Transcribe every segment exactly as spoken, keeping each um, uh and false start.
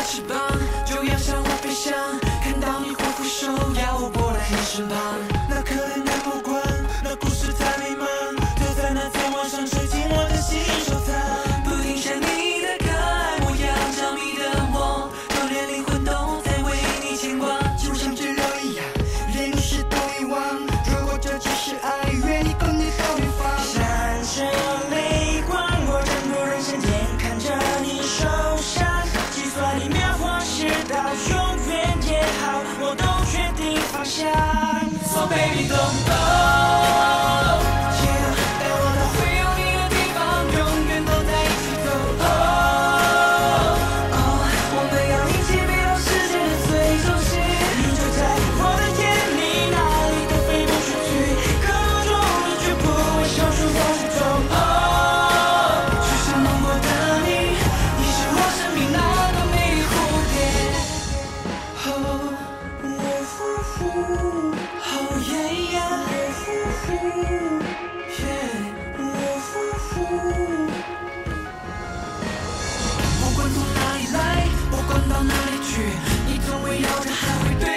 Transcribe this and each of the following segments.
翅膀，就要向我飞翔。看到你挥挥手，要我过来你身旁。那可怜的目光，那故事太美满，就在那天晚上吹进我的心收藏。不停想你的可爱模样，着迷的我，就连灵魂都在为你牵挂。 就像治疗一样，连故事都遗忘。如果这只是爱，愿意跟你到远方。 闪着泪光，我站过人生间，看着你受伤。计算你秒或是到永远也好，我都决定放下。 So baby don't go。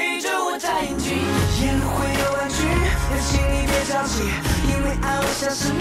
像是